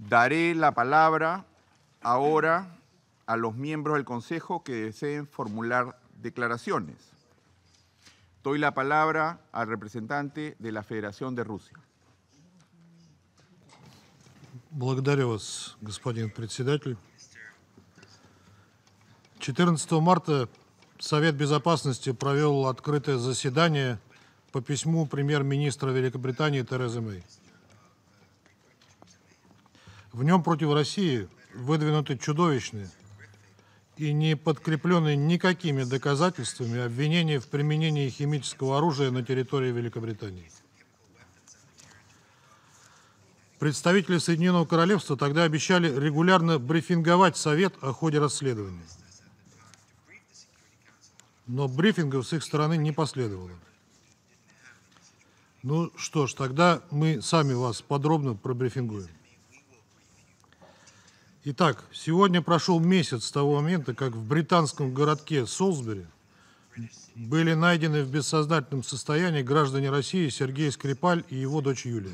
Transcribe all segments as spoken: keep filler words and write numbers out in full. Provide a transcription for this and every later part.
Daré la palabra ahora a los miembros del Consejo que deseen formular declaraciones. Doy la palabra al representante de la Federación de Rusia. Благодарю вас, господин председатель. четырнадцатого марта Совет Безопасности провел открытое заседание по письму премьер-министра Великобритании Терезы Мэй. В нем против России выдвинуты чудовищные и не подкрепленные никакими доказательствами обвинения в применении химического оружия на территории Великобритании. Представители Соединенного Королевства тогда обещали регулярно брифинговать Совет о ходе расследования. Но брифингов с их стороны не последовало. Ну что ж, тогда мы сами вас подробно пробрифингуем. Итак, сегодня прошел месяц с того момента, как в британском городке Солсбери были найдены в бессознательном состоянии граждане России Сергей Скрипаль и его дочь Юлия.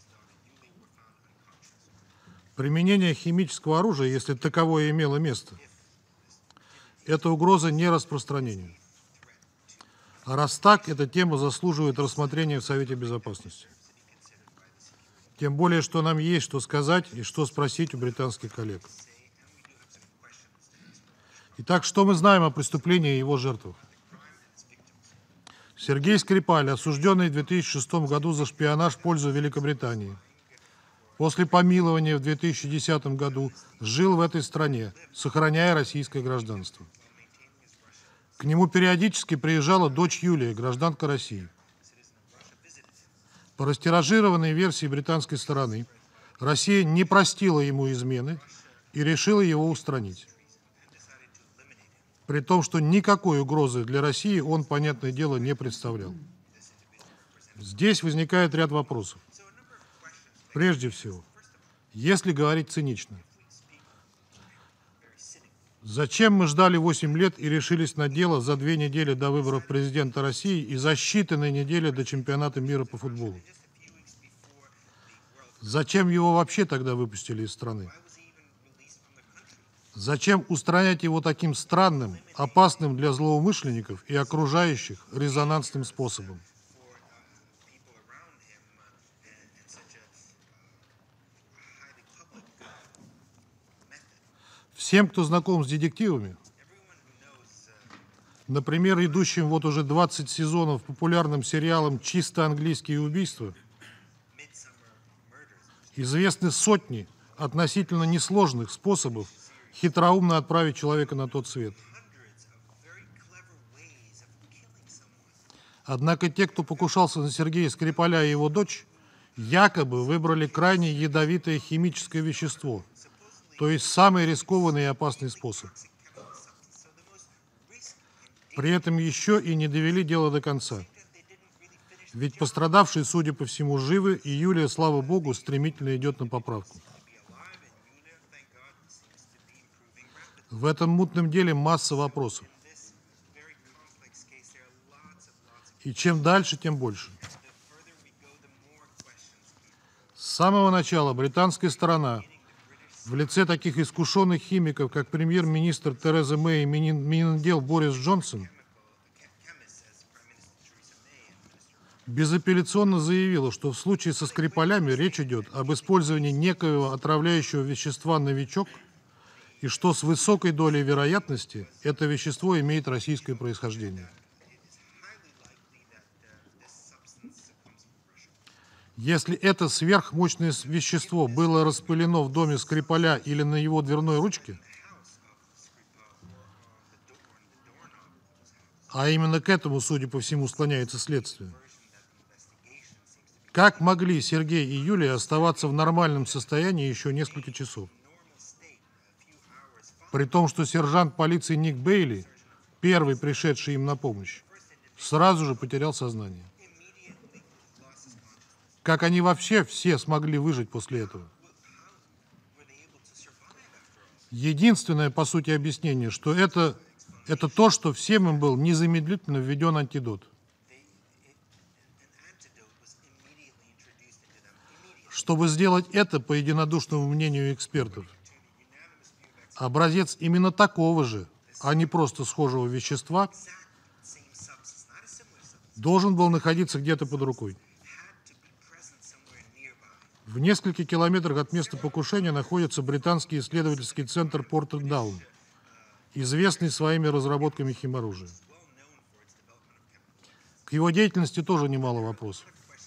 Применение химического оружия, если таковое имело место, это угроза нераспространению. А раз так, эта тема заслуживает рассмотрения в Совете Безопасности. Тем более, что нам есть что сказать и что спросить у британских коллег. Итак, что мы знаем о преступлении и его жертвах? Сергей Скрипаль, осужденный в две тысячи шестом году за шпионаж в пользу Великобритании, после помилования в две тысячи десятом году жил в этой стране, сохраняя российское гражданство. К нему периодически приезжала дочь Юлия, гражданка России. По растиражированной версии британской стороны, Россия не простила ему измены и решила его устранить. При том, что никакой угрозы для России он, понятное дело, не представлял. Здесь возникает ряд вопросов. Прежде всего, если говорить цинично, зачем мы ждали восемь лет и решились на дело за две недели до выборов президента России и за считанные недели до чемпионата мира по футболу? Зачем его вообще тогда выпустили из страны? Зачем устранять его таким странным, опасным для злоумышленников и окружающих резонансным способом? Всем, кто знаком с детективами, например, идущим вот уже двадцать сезонов популярным сериалом «Чисто английские убийства», известны сотни относительно несложных способов хитроумно отправить человека на тот свет. Однако те, кто покушался на Сергея Скрипаля и его дочь, якобы выбрали крайне ядовитое химическое вещество, то есть самый рискованный и опасный способ. При этом еще и не довели дело до конца. Ведь пострадавшие, судя по всему, живы, и Юлия, слава богу, стремительно идет на поправку. В этом мутном деле масса вопросов. И чем дальше, тем больше. С самого начала британская сторона в лице таких искушенных химиков, как премьер-министр Тереза Мэй и Минотдел Борис Джонсон, безапелляционно заявила, что в случае со Скрипалями речь идет об использовании некоего отравляющего вещества «Новичок», и что с высокой долей вероятности это вещество имеет российское происхождение. Если это сверхмощное вещество было распылено в доме Скрипаля или на его дверной ручке, а именно к этому, судя по всему, склоняется следствие, как могли Сергей и Юлия оставаться в нормальном состоянии еще несколько часов? При том, что сержант полиции Ник Бейли, первый пришедший им на помощь, сразу же потерял сознание. Как они вообще все смогли выжить после этого? Единственное, по сути, объяснение, что это, это то, что всем им был незамедлительно введен антидот. чтобы сделать это по единодушному мнению экспертов. Образец именно такого же, а не просто схожего вещества, должен был находиться где-то под рукой. В нескольких километрах от места покушения находится британский исследовательский центр Портендаун, известный своими разработками химоружия. К его деятельности тоже немало вопросов.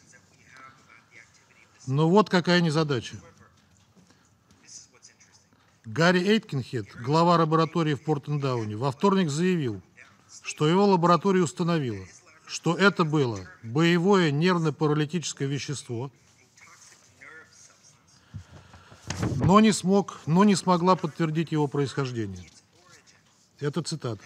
Но вот какая незадача. Гарри Эйткинхед, глава лаборатории в Портендауне, во вторник заявил, что его лаборатория установила, что это было боевое нервно-паралитическое вещество, но не смог, но не смогла подтвердить его происхождение. Это цитата.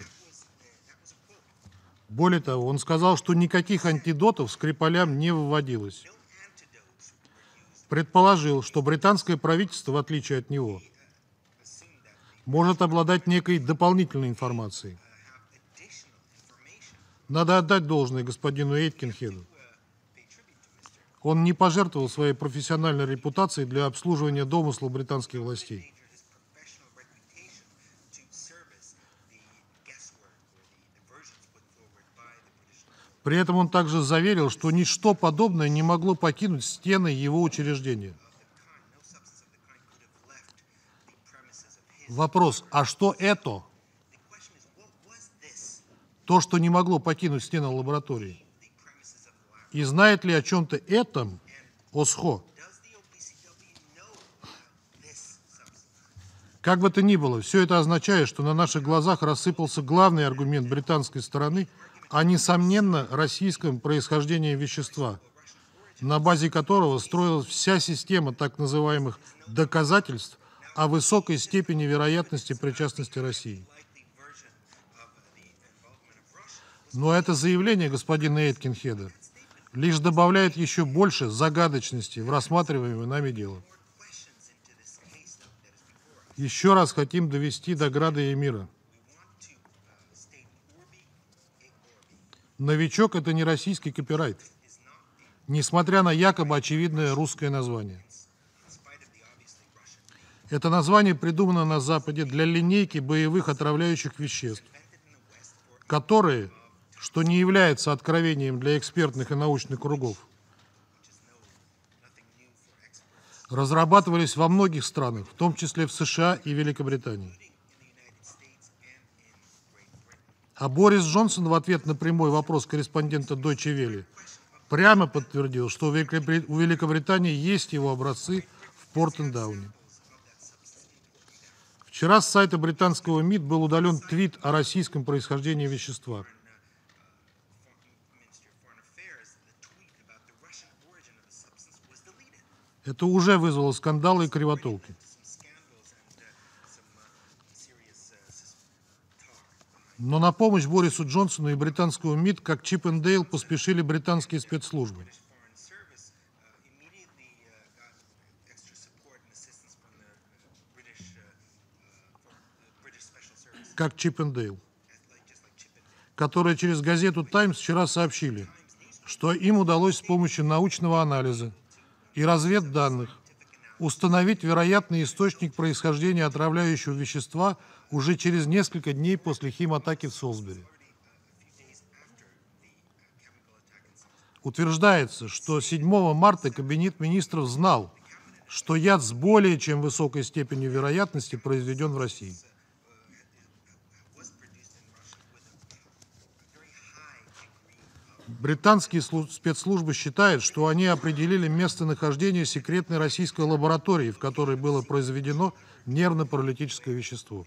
Более того, он сказал, что никаких антидотов Скрипалям не вводилось. Предположил, что британское правительство, в отличие от него, может обладать некой дополнительной информацией. Надо отдать должное господину Эйткинхеду. Он не пожертвовал своей профессиональной репутацией для обслуживания домыслов британских властей. При этом он также заверил, что ничто подобное не могло покинуть стены его учреждения. Вопрос, а что это? То, что не могло покинуть стены лаборатории. И знает ли о чем-то этом ОСХО? Как бы то ни было, все это означает, что на наших глазах рассыпался главный аргумент британской стороны о несомненно российском происхождении вещества, на базе которого строилась вся система так называемых доказательств о высокой степени вероятности причастности России. Но это заявление господина Эйткинхеда лишь добавляет еще больше загадочности в рассматриваемое нами дело. Еще раз хотим довести до града и мира. Новичок – это не российский копирайт, несмотря на якобы очевидное русское название. Это название придумано на Западе для линейки боевых отравляющих веществ, которые, что не является откровением для экспертных и научных кругов, разрабатывались во многих странах, в том числе в США и Великобритании. А Борис Джонсон в ответ на прямой вопрос корреспондента Deutsche Welle прямо подтвердил, что у Великобритании есть его образцы в Портендауне. Вчера с сайта британского МИД был удален твит о российском происхождении вещества. Это уже вызвало скандалы и кривотолки. Но на помощь Борису Джонсону и британскому МИД, как Чип и Дейл, поспешили британские спецслужбы. Как Чип и Дейл, которые через газету «Таймс» вчера сообщили, что им удалось с помощью научного анализа и разведданных установить вероятный источник происхождения отравляющего вещества уже через несколько дней после химатаки в Солсбери. Утверждается, что седьмого марта Кабинет министров знал, что яд с более чем высокой степенью вероятности произведен в России. Британские спецслужбы считают, что они определили местонахождение секретной российской лаборатории, в которой было произведено нервно-паралитическое вещество.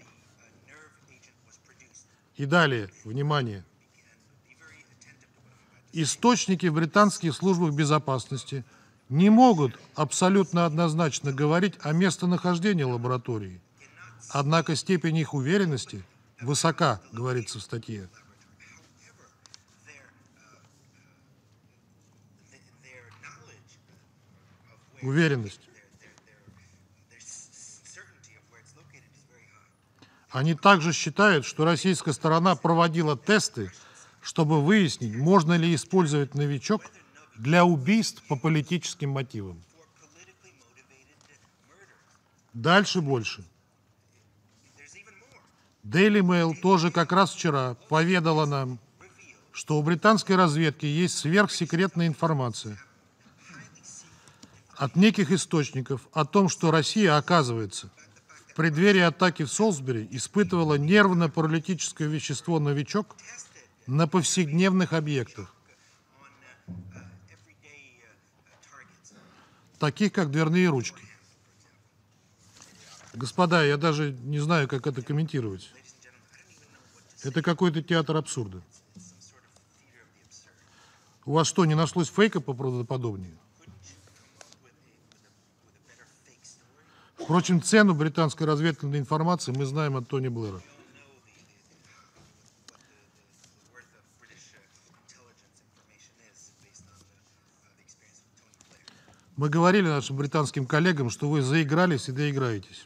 И далее, внимание, источники в британских службах безопасности не могут абсолютно однозначно говорить о местонахождении лаборатории, однако степень их уверенности высока, говорится в статье. Уверенность. Они также считают, что российская сторона проводила тесты, чтобы выяснить, можно ли использовать новичок для убийств по политическим мотивам. Дальше больше. Daily Mail тоже как раз вчера поведала нам, что у британской разведки есть сверхсекретная информация от неких источников о том, что Россия, оказывается, в преддверии атаки в Солсбери испытывала нервно-паралитическое вещество «Новичок» на повседневных объектах, таких как дверные ручки. Господа, я даже не знаю, как это комментировать. Это какой-то театр абсурда. У вас что, не нашлось фейка поправдоподобнее? Впрочем, цену британской разведывательной информации мы знаем от Тони Блэра. Мы говорили нашим британским коллегам, что вы заигрались и доиграетесь.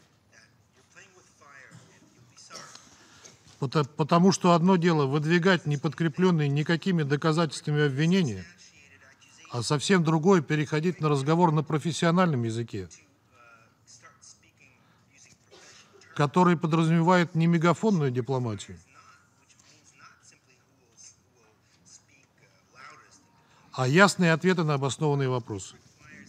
Потому что одно дело выдвигать неподкрепленные никакими доказательствами обвинения, а совсем другое переходить на разговор на профессиональном языке, который подразумевает не мегафонную дипломатию, а ясные ответы на обоснованные вопросы.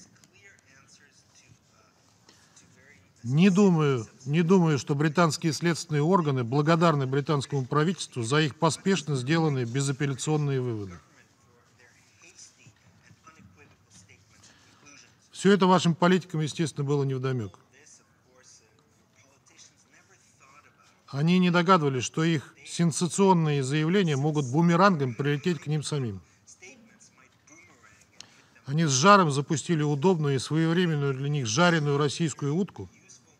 Не думаю, не думаю, что британские следственные органы благодарны британскому правительству за их поспешно сделанные безапелляционные выводы. Все это вашим политикам, естественно, было невдомек. Они не догадывались, что их сенсационные заявления могут бумерангом прилететь к ним самим. Они с жаром запустили удобную и своевременную для них жареную российскую утку,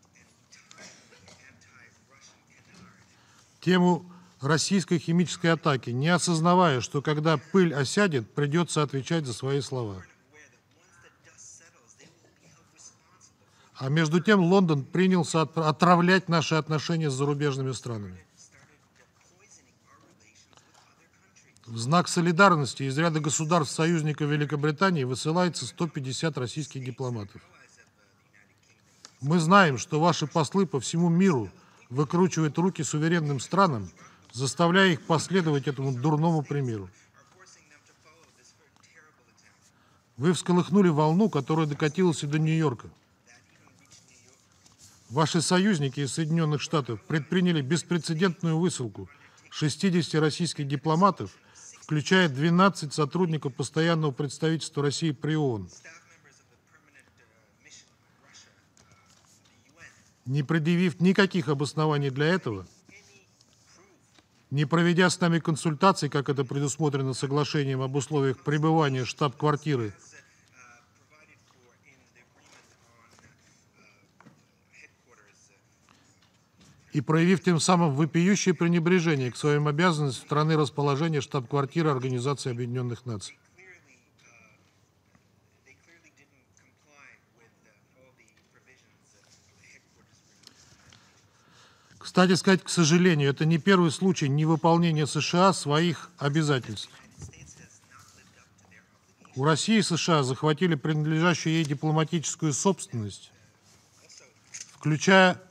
тему российской химической атаки, не осознавая, что когда пыль осядет, придется отвечать за свои слова. А между тем Лондон принялся отравлять наши отношения с зарубежными странами. В знак солидарности из ряда государств-союзников Великобритании высылается сто пятьдесят российских дипломатов. Мы знаем, что ваши послы по всему миру выкручивают руки суверенным странам, заставляя их последовать этому дурному примеру. Вы всколыхнули волну, которая докатилась и до Нью-Йорка. Ваши союзники из Соединенных Штатов предприняли беспрецедентную высылку шестидесяти российских дипломатов, включая двенадцать сотрудников постоянного представительства России при ООН. Не предъявив никаких обоснований для этого, не проведя с нами консультаций, как это предусмотрено соглашением об условиях пребывания штаб-квартиры, и проявив тем самым вопиющее пренебрежение к своим обязанностям страны расположения штаб-квартиры Организации Объединенных Наций. Кстати сказать, к сожалению, это не первый случай невыполнения США своих обязательств. У России и США захватили принадлежащую ей дипломатическую собственность, включая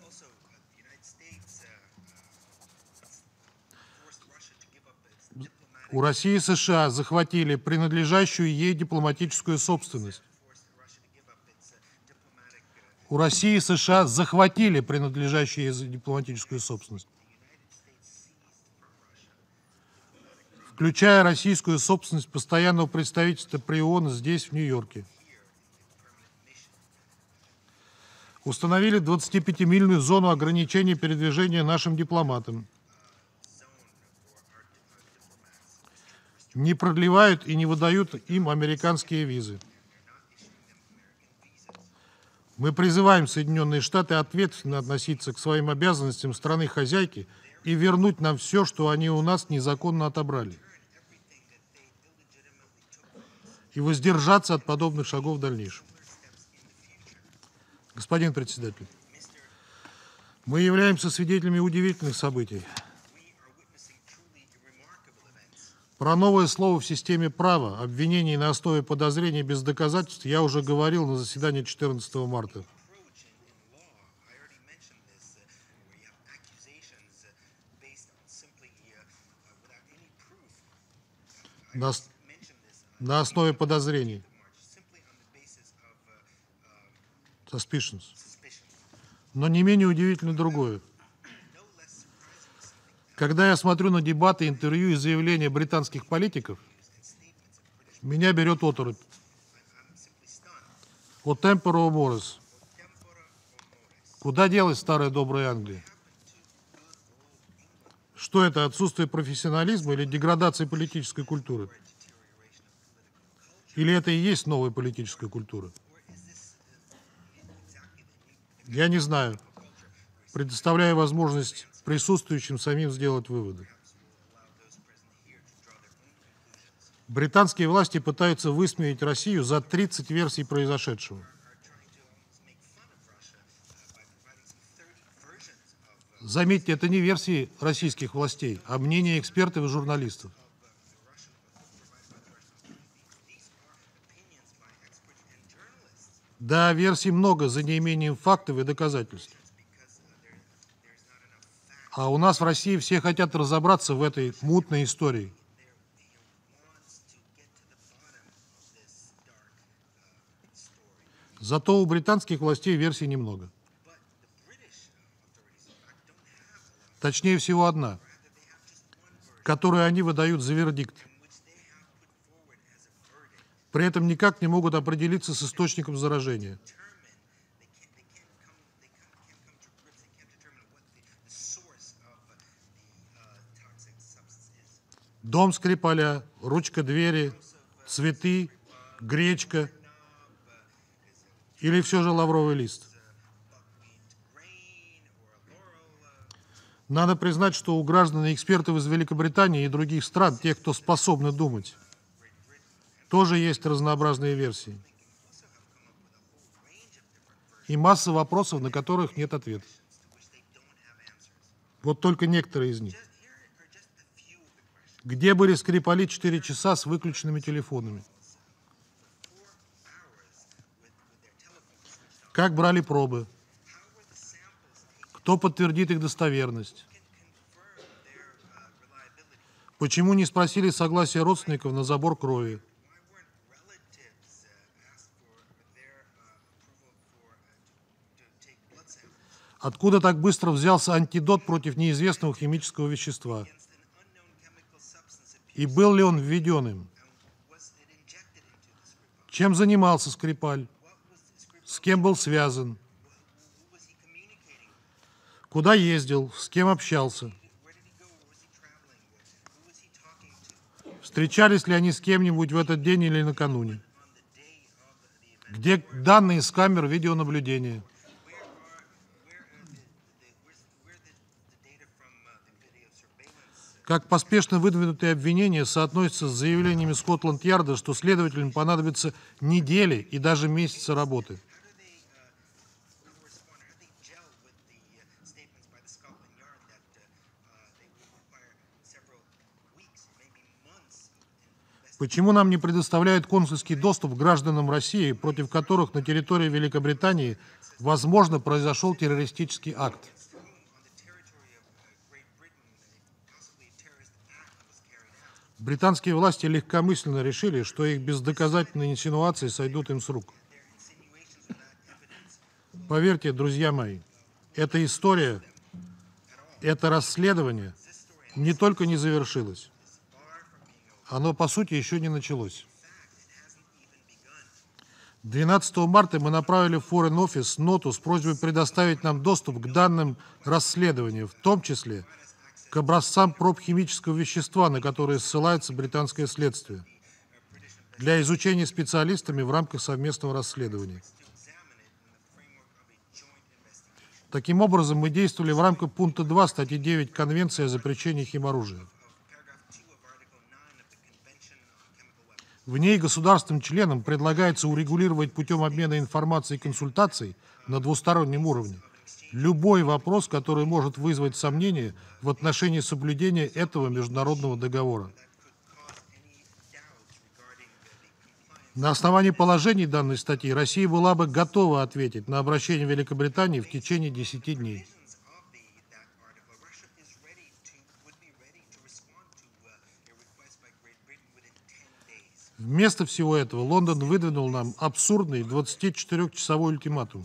У России и США захватили принадлежащую ей дипломатическую собственность. У России и США захватили принадлежащую ей дипломатическую собственность, включая российскую собственность постоянного представительства при ООН здесь, в Нью-Йорке. Установили двадцатипятимильную зону ограничения передвижения нашим дипломатам. Не продлевают и не выдают им американские визы. Мы призываем Соединенные Штаты ответственно относиться к своим обязанностям страны-хозяйки и вернуть нам все, что они у нас незаконно отобрали. И воздержаться от подобных шагов в дальнейшем. Господин председатель, мы являемся свидетелями удивительных событий. Про новое слово в системе права, обвинений на основе подозрений без доказательств, я уже говорил на заседании четырнадцатого марта. на, на основе подозрений. Suspicions. Но не менее удивительно другое. Когда я смотрю на дебаты, интервью и заявления британских политиков, меня берет оторопь. О темпоро морис. Куда делась старая добрая Англия? Что это, отсутствие профессионализма или деградация политической культуры? Или это и есть новая политическая культура? Я не знаю. Предоставляю возможность присутствующим самим сделать выводы. Британские власти пытаются высмеять Россию за тридцать версий произошедшего. Заметьте, это не версии российских властей, а мнения экспертов и журналистов. Да, версий много, за неимением фактов и доказательств. А у нас в России все хотят разобраться в этой мутной истории. Зато у британских властей версий немного. Точнее всего одна, которую они выдают за вердикт. При этом никак не могут определиться с источником заражения. Дом Скрипаля, ручка двери, цветы, гречка или все же лавровый лист. Надо признать, что у граждан и экспертов из Великобритании и других стран, тех, кто способны думать, тоже есть разнообразные версии. И масса вопросов, на которых нет ответов. Вот только некоторые из них. Где были Скрипали четыре часа с выключенными телефонами? Как брали пробы? Кто подтвердит их достоверность? Почему не спросили согласия родственников на забор крови? Откуда так быстро взялся антидот против неизвестного химического вещества? И был ли он введен им? Чем занимался Скрипаль? С кем был связан? Куда ездил? С кем общался? Встречались ли они с кем-нибудь в этот день или накануне? Где данные с камер видеонаблюдения? Как поспешно выдвинутые обвинения соотносятся с заявлениями Скотланд-Ярда, что следователям понадобятся недели и даже месяцы работы. Почему нам не предоставляют консульский доступ к гражданам России, против которых на территории Великобритании, возможно, произошел террористический акт? Британские власти легкомысленно решили, что их бездоказательные инсинуации сойдут им с рук. Поверьте, друзья мои, эта история, это расследование не только не завершилось, оно, по сути, еще не началось. двенадцатого марта мы направили в Foreign Office ноту с просьбой предоставить нам доступ к данным расследования, в том числе к образцам проб химического вещества, на которые ссылается британское следствие, для изучения специалистами в рамках совместного расследования. Таким образом, мы действовали в рамках пункта два статьи девять Конвенции о запрещении химоружия. В ней государствам-членам предлагается урегулировать путем обмена информацией и консультаций на двустороннем уровне любой вопрос, который может вызвать сомнения в отношении соблюдения этого международного договора. На основании положений данной статьи Россия была бы готова ответить на обращение Великобритании в течение десяти дней. Вместо всего этого Лондон выдвинул нам абсурдный двадцатичетырёхчасовой ультиматум.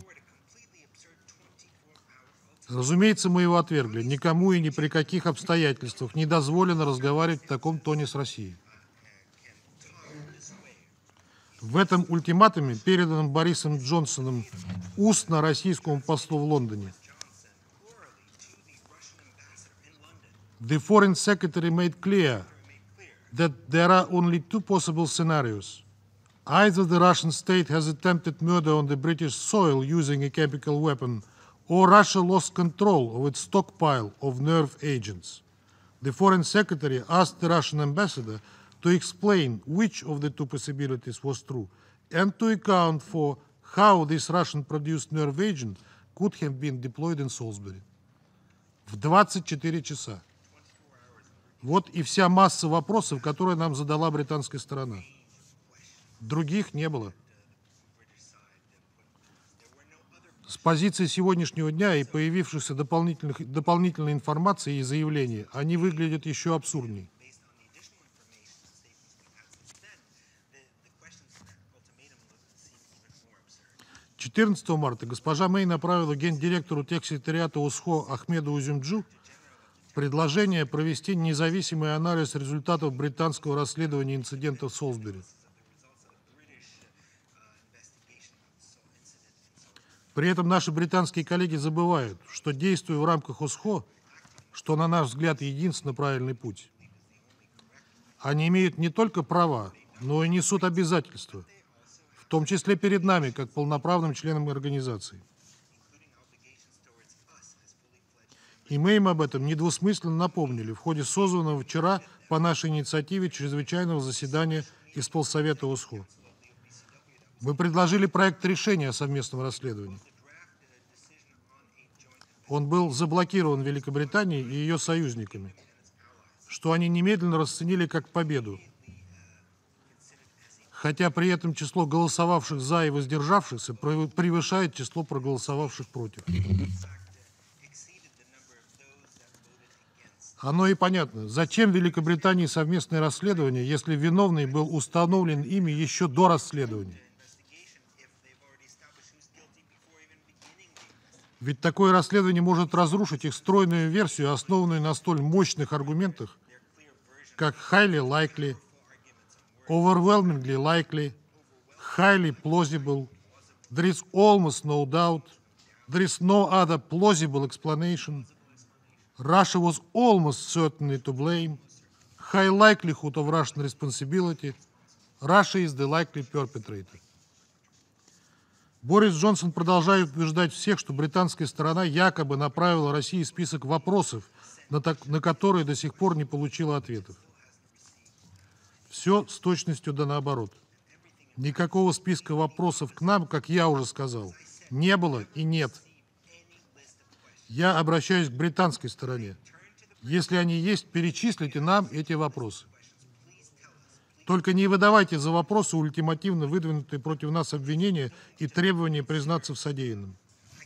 Разумеется, мы его отвергли. Никому и ни при каких обстоятельствах не дозволено разговаривать в таком тоне с Россией. В этом ультиматуме, переданном Борисом Джонсоном устно российскому послу в Лондоне, the Foreign Secretary made clear that there are only two possible scenarios. Either the Russian state has attempted murder on the British soil using a chemical weapon, or Russia lost control of its stockpile of nerve agents. The Foreign Secretary asked the Russian ambassador to explain which of the two possibilities was true and to account for how this Russian-produced nerve agent could have been deployed in Salisbury. В двадцать четыре часа. Вот и вся масса вопросов, которые нам задала британская сторона. Других не было. С позиции сегодняшнего дня и появившихся дополнительных, дополнительной информации и заявлений, они выглядят еще абсурдней. четырнадцатого марта госпожа Мэй направила гендиректору техсекретариата ОСХО Ахмеду Узюмджу предложение провести независимый анализ результатов британского расследования инцидента в Солсбери. При этом наши британские коллеги забывают, что, действуя в рамках ОСХО, что, на наш взгляд, единственно правильный путь, они имеют не только права, но и несут обязательства, в том числе перед нами, как полноправным членом организации. И мы им об этом недвусмысленно напомнили в ходе созванного вчера по нашей инициативе чрезвычайного заседания исполсовета ОСХО. Мы предложили проект решения о совместном расследовании. Он был заблокирован Великобританией и ее союзниками, что они немедленно расценили как победу, хотя при этом число голосовавших за и воздержавшихся превышает число проголосовавших против. Оно и понятно. Зачем Великобритании совместное расследование, если виновный был установлен ими еще до расследования? Ведь такое расследование может разрушить их стройную версию, основанную на столь мощных аргументах, как highly likely, overwhelmingly likely, highly plausible, there is almost no doubt, there is no other plausible explanation, Russia was almost certainly to blame, high likelihood of Russian responsibility, Russia is the likely perpetrator. Борис Джонсон продолжает убеждать всех, что британская сторона якобы направила России список вопросов, на, так, на которые до сих пор не получила ответов. Все с точностью да наоборот. Никакого списка вопросов к нам, как я уже сказал, не было и нет. Я обращаюсь к британской стороне. Если они есть, перечислите нам эти вопросы. Только не выдавайте за вопросы ультимативно выдвинутые против нас обвинения и требования признаться в содеянном.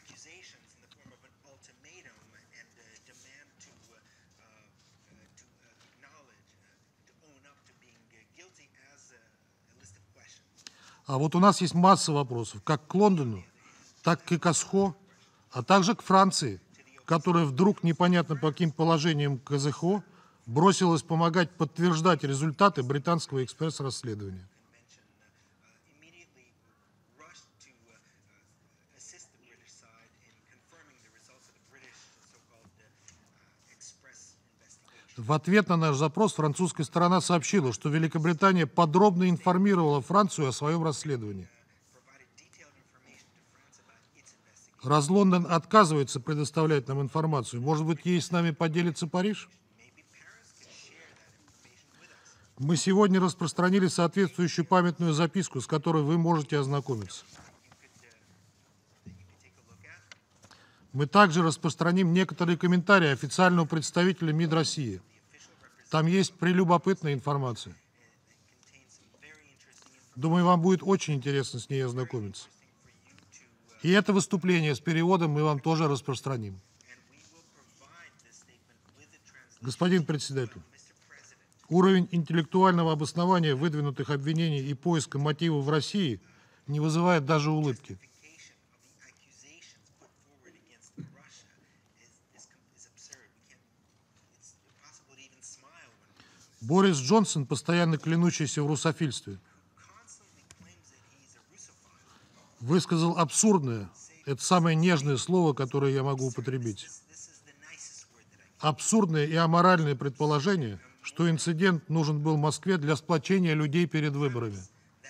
А вот у нас есть масса вопросов, как к Лондону, так и к ОСХО, а также к Франции, которая вдруг непонятно по каким положениям к КЗХО бросилась помогать подтверждать результаты британского экспресс-расследования. В ответ на наш запрос французская сторона сообщила, что Великобритания подробно информировала Францию о своем расследовании. Раз Лондон отказывается предоставлять нам информацию, может быть, ей с нами поделится Париж? Мы сегодня распространили соответствующую памятную записку, с которой вы можете ознакомиться. Мы также распространим некоторые комментарии официального представителя МИД России. Там есть прелюбопытная информация. Думаю, вам будет очень интересно с ней ознакомиться. И это выступление с переводом мы вам тоже распространим. Господин председатель, Уровень интеллектуального обоснования выдвинутых обвинений и поиска мотивов в России не вызывает даже улыбки. Борис Джонсон, постоянно клянущийся в русофильстве, высказал абсурдное, это самое нежное слово, которое я могу употребить, абсурдное и аморальное предположение, что инцидент нужен был Москве для сплочения людей перед выборами.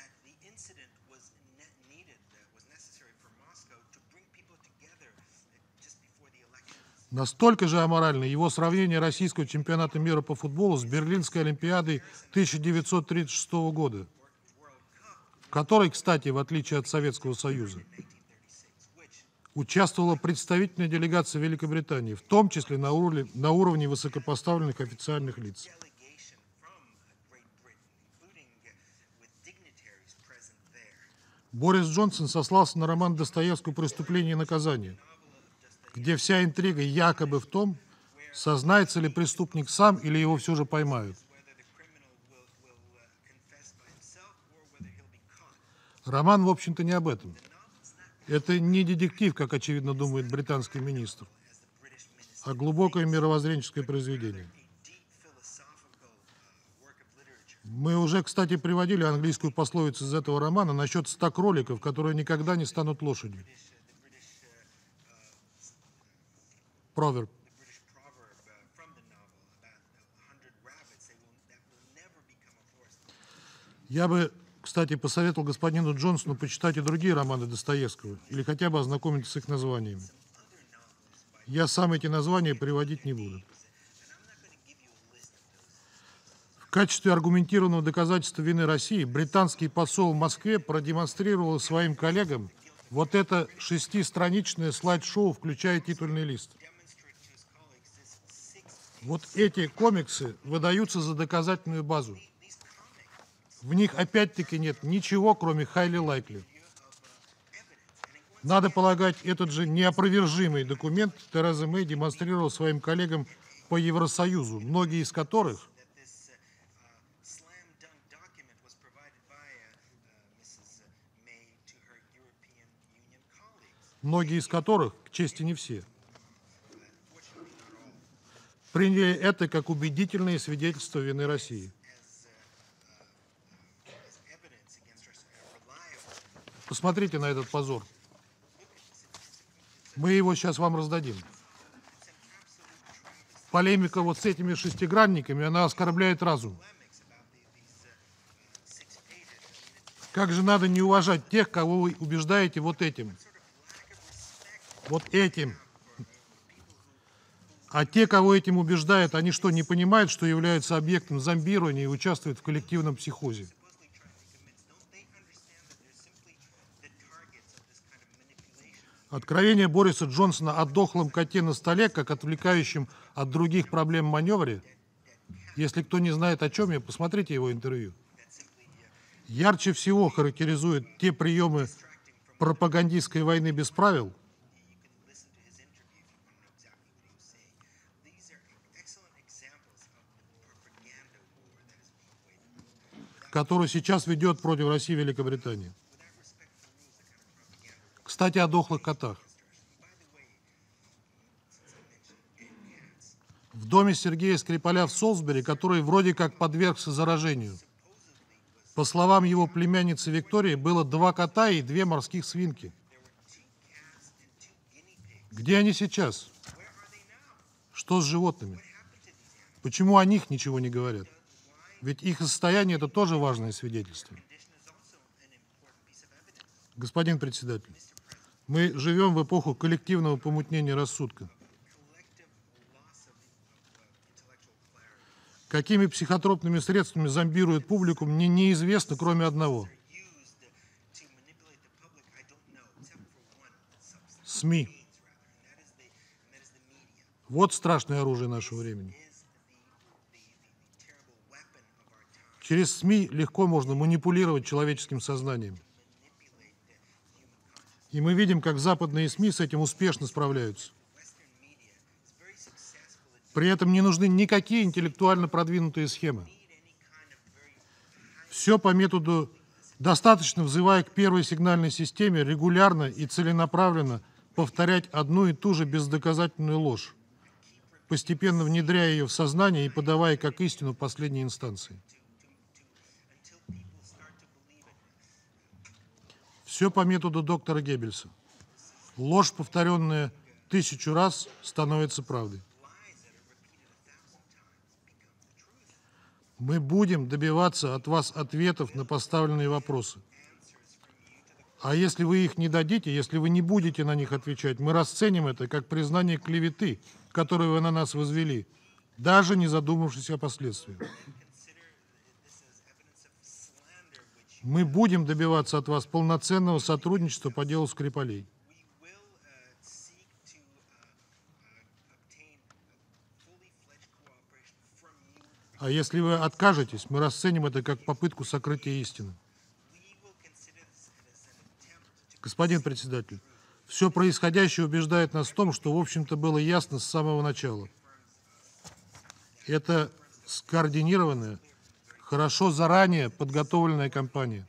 Настолько же аморально его сравнение российского чемпионата мира по футболу с Берлинской Олимпиадой тысяча девятьсот тридцать шестого года, в которой, кстати, в отличие от Советского Союза, участвовала представительная делегация Великобритании, в том числе на уровне, на уровне высокопоставленных официальных лиц. Борис Джонсон сослался на роман Достоевского «Преступление и наказание», где вся интрига якобы в том, сознается ли преступник сам или его все же поймают. Роман, в общем-то, не об этом. Это не детектив, как очевидно думает британский министр, а глубокое мировоззренческое произведение. Мы уже, кстати, приводили английскую пословицу из этого романа насчет ста кроликов, которые никогда не станут лошадью. Проверб. Я бы, кстати, посоветовал господину Джонсону почитать и другие романы Достоевского, или хотя бы ознакомиться с их названиями. Я сам эти названия приводить не буду. В качестве аргументированного доказательства вины России британский посол в Москве продемонстрировал своим коллегам вот это шестистраничное слайд-шоу, включая титульный лист. Вот эти комиксы выдаются за доказательную базу. В них опять-таки нет ничего, кроме highly likely. Надо полагать, этот же неопровержимый документ Тереза Мэй демонстрировал своим коллегам по Евросоюзу, многие из которых многие из которых, к чести не все, приняли это как убедительное свидетельство вины России. Посмотрите на этот позор. Мы его сейчас вам раздадим. Полемика вот с этими шестигранниками, она оскорбляет разум. Как же надо не уважать тех, кого вы убеждаете вот этим. Вот этим. А те, кого этим убеждают, они что, не понимают, что являются объектом зомбирования и участвуют в коллективном психозе? Откровение Бориса Джонсона о дохлом коте на столе, как отвлекающем от других проблем маневре, если кто не знает, о чем я, посмотрите его интервью, ярче всего характеризует те приемы пропагандистской войны без правил, которую сейчас ведет против России Великобритания. Кстати, о дохлых котах. В доме Сергея Скрипаля в Солсбери, который вроде как подвергся заражению, по словам его племянницы Виктории, было два кота и две морских свинки. Где они сейчас? Что с животными? Почему о них ничего не говорят? Ведь их состояние – это тоже важное свидетельство. Господин председатель, мы живем в эпоху коллективного помутнения рассудка. Какими психотропными средствами зомбируют публику, мне неизвестно, кроме одного. СМИ. Вот страшное оружие нашего времени. Через СМИ легко можно манипулировать человеческим сознанием. И мы видим, как западные СМИ с этим успешно справляются. При этом не нужны никакие интеллектуально продвинутые схемы. Все по методу достаточно, взывая к первой сигнальной системе, регулярно и целенаправленно повторять одну и ту же бездоказательную ложь, постепенно внедряя ее в сознание и подавая как истину в последней инстанции. Все по методу доктора Геббельса. Ложь, повторенная тысячу раз, становится правдой. Мы будем добиваться от вас ответов на поставленные вопросы. А если вы их не дадите, если вы не будете на них отвечать, мы расценим это как признание клеветы, которую вы на нас возвели, даже не задумавшись о последствиях. Мы будем добиваться от вас полноценного сотрудничества по делу Скрипалей. А если вы откажетесь, мы расценим это как попытку сокрытия истины. Господин председатель, все происходящее убеждает нас в том, что, в общем-то, было ясно с самого начала. Это скоординированная, хорошо заранее подготовленная кампания.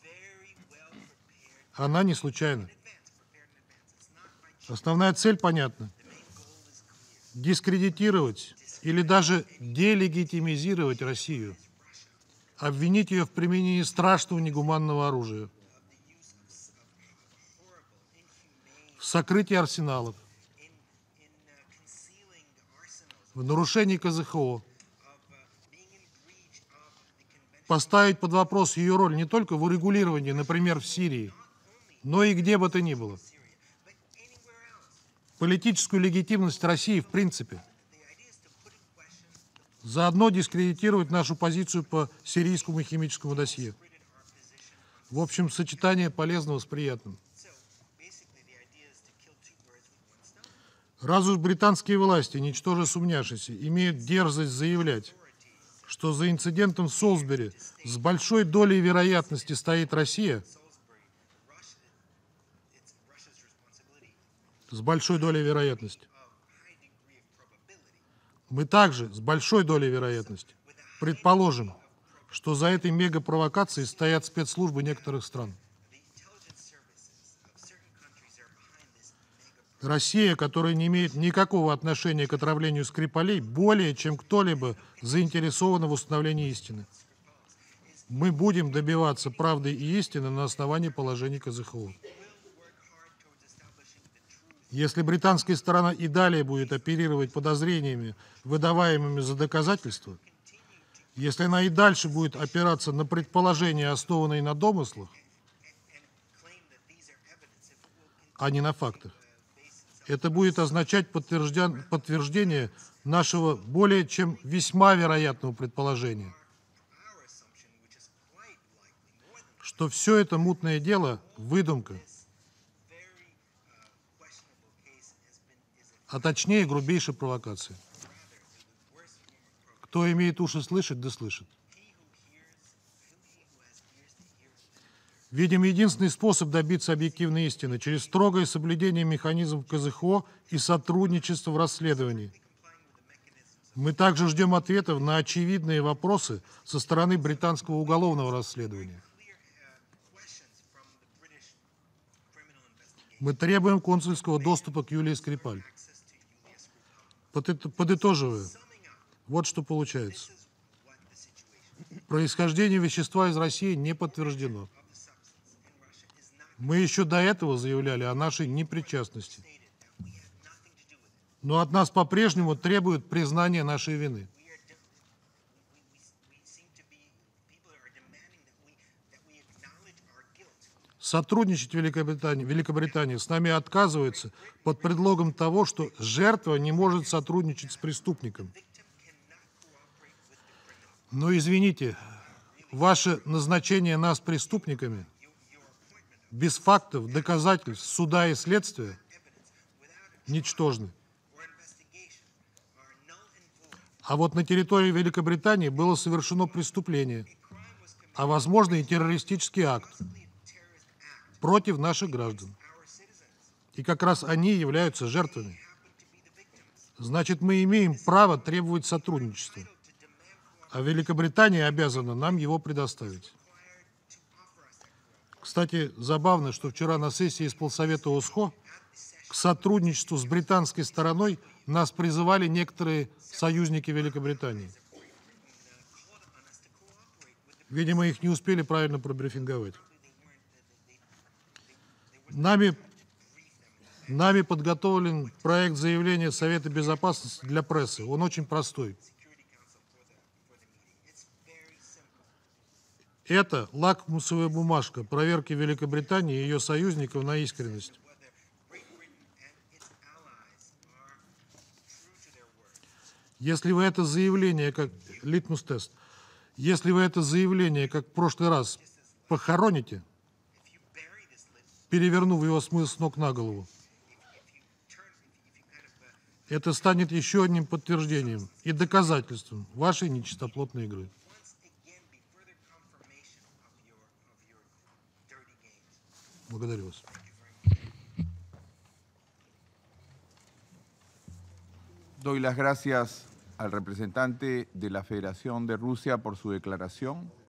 Она не случайна. Основная цель понятна. Дискредитировать или даже делегитимизировать Россию, обвинить ее в применении страшного негуманного оружия, в сокрытии арсеналов, в нарушении ка зэ ха о, поставить под вопрос ее роль не только в урегулировании, например, в Сирии, но и где бы то ни было. Политическую легитимность России в принципе. Заодно дискредитировать нашу позицию по сирийскому химическому досье. В общем, сочетание полезного с приятным. Раз уж британские власти, ничтоже сумняшися, имеют дерзость заявлять, что за инцидентом в Солсбери с большой долей вероятности стоит Россия, с большой долей вероятности, мы также с большой долей вероятности предположим, что за этой мегапровокацией стоят спецслужбы некоторых стран. Россия, которая не имеет никакого отношения к отравлению Скрипалей, более чем кто-либо заинтересована в установлении истины. Мы будем добиваться правды и истины на основании положений ка зэ ха о. Если британская сторона и далее будет оперировать подозрениями, выдаваемыми за доказательства, если она и дальше будет опираться на предположения, основанные на домыслах, а не на фактах, это будет означать подтверждение нашего более чем весьма вероятного предположения, что все это мутное дело – выдумка, а точнее грубейшая провокация. Кто имеет уши слышать, да слышит. Видим единственный способ добиться объективной истины через строгое соблюдение механизмов ка зэ ха о и сотрудничество в расследовании. Мы также ждем ответов на очевидные вопросы со стороны британского уголовного расследования. Мы требуем консульского доступа к Юлии Скрипаль. Подытоживая, вот что получается. Происхождение вещества из России не подтверждено. Мы еще до этого заявляли о нашей непричастности. Но от нас по-прежнему требуют признания нашей вины. Сотрудничать Великобритания, Великобритания с нами отказывается под предлогом того, что жертва не может сотрудничать с преступником. Но извините, ваше назначение нас преступниками без фактов, доказательств, суда и следствия ничтожны. А вот на территории Великобритании было совершено преступление, а возможно и террористический акт против наших граждан. И как раз они являются жертвами. Значит, мы имеем право требовать сотрудничества. а Великобритания обязана нам его предоставить. Кстати, забавно, что вчера на сессии исполсовета ОСХО к сотрудничеству с британской стороной нас призывали некоторые союзники Великобритании. Видимо, их не успели правильно пробрифинговать. Нами, нами подготовлен проект заявления Совета Безопасности для прессы. Он очень простой. Это лакмусовая бумажка проверки Великобритании и ее союзников на искренность. Если вы это заявление, как литмус-тест, если вы это заявление, как в прошлый раз, похороните, перевернув его смысл с ног на голову, это станет еще одним подтверждением и доказательством вашей нечистоплотной игры. Благодарю вас. Doy las gracias al representante de la Federación de Rusia por su declaración.